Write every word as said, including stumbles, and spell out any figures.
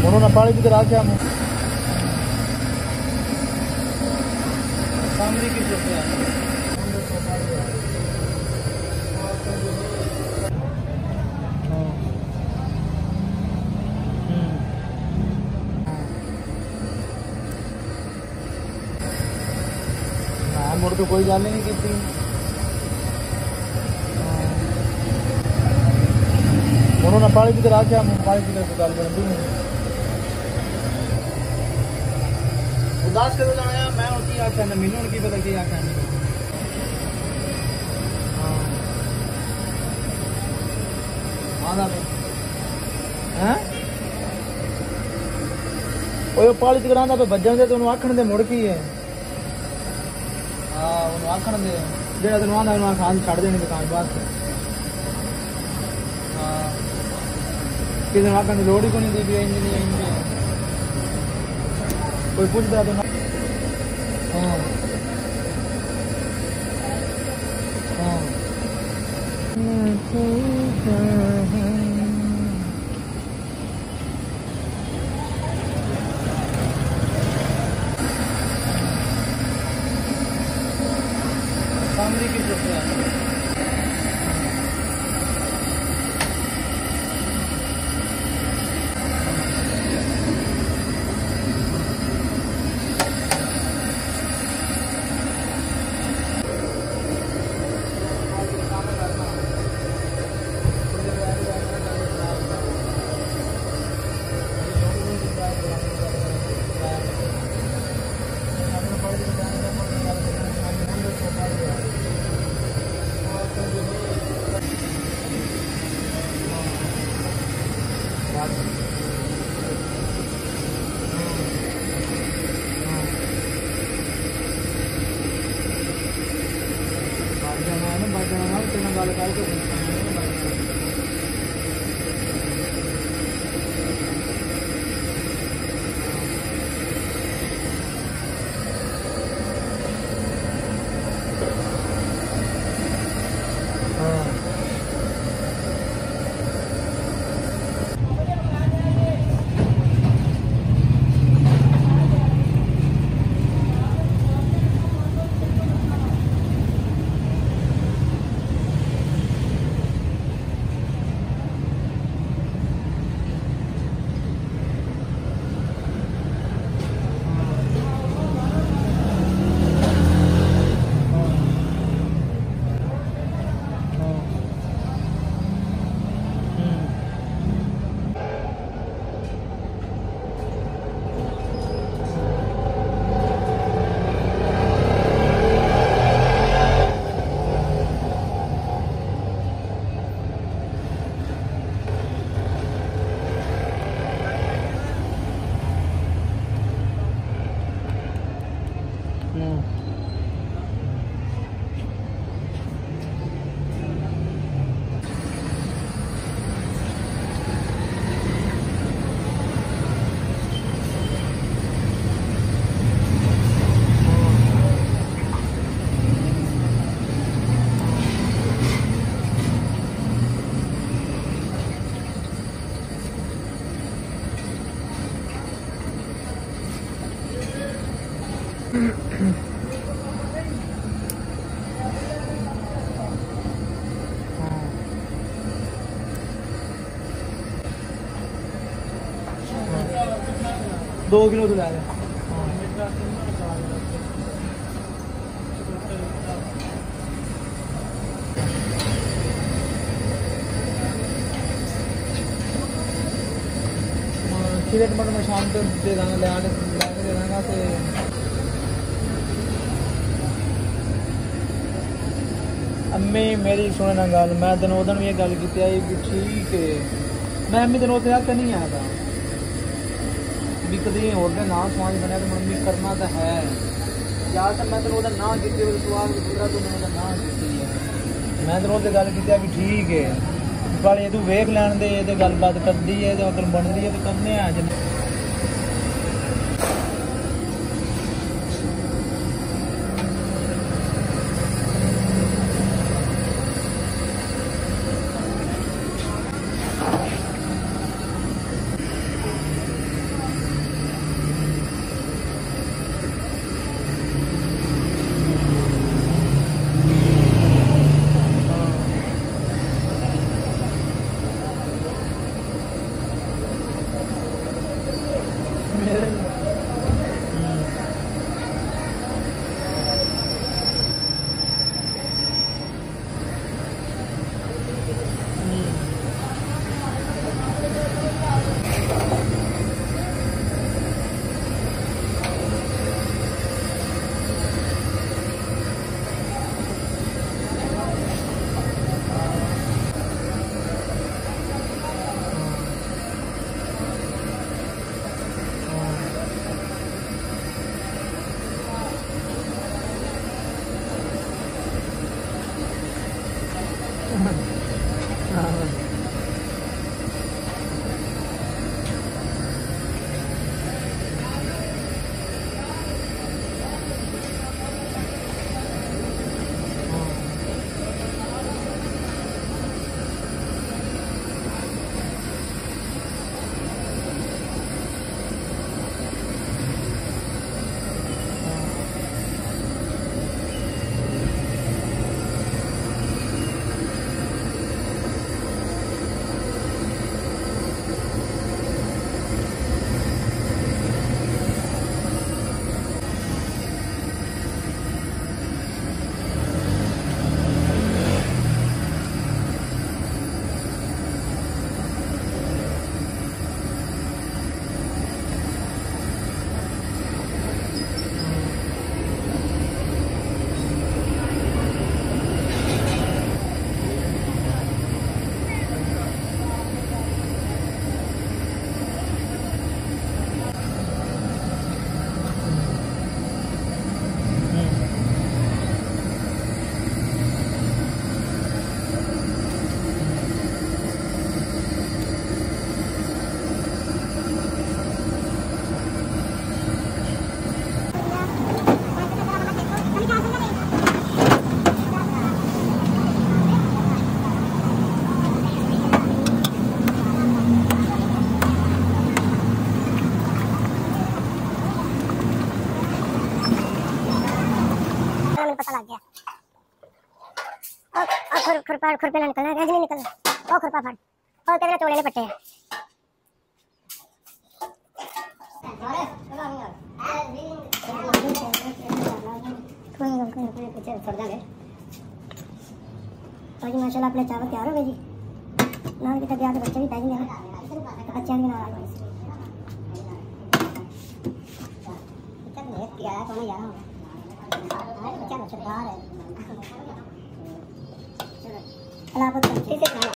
उन्होंने पानी की तरह क्या मुँह सामने की तरफ मुड़ तो कोई गल नहीं की उन्होंने पानी की तरह क्या मुँह पानी की तरफ गल बनती उदास कदों जाना मैं की आख्या मैनू की पता की आख्या पाली च करांदा पे बजन दे तो आखण दे मुड़ की है हाँ आखण दे जेड़ा तेन आंदा खान छड़ देनी दुकान वास्ते हाँ किसी आखण की लोड़ ही कोई नहीं दी भी इंज नहीं इंज कोई पूछता तो हाँ हाँ सामने की तरफ गल करके दो किलो तो ला रहे खीरे टमाटर मैं शाम को दे देंगे ले आके दे देंगे तो अम्मी मेरी सुने ना गल मैं तेन उदन भी गल की भी ठीक है मैं अम्मी तेन उस आते नहीं आया था भी कभी होर ना समाज बनया तो मम्मी करना तो है या तो मैं तेन ना की सवाल दूसरा तू मैंने ना की है मैं तेन उस गल की भी ठीक है पर तू वेख लैन दे ये गलबात करती है तो अगर बनती है तो करने आ जब पार खुरपे ना निकलना, रेज नहीं निकलना। ओ खुरपा फाड़ और तेरे चोले ले पट्टे हैं। पीछे छोड़ देंगे। तो जी माशाल्लाह अपने चावल तैयार हो गए जी। नान की तबीयत बच्चे भी चाहिए ना, बच्चे भी ना आ रहे। किया है तो नहीं यार, बच्चा बच्चा बाहर है। चलो अल्लाह हाफ़िज़।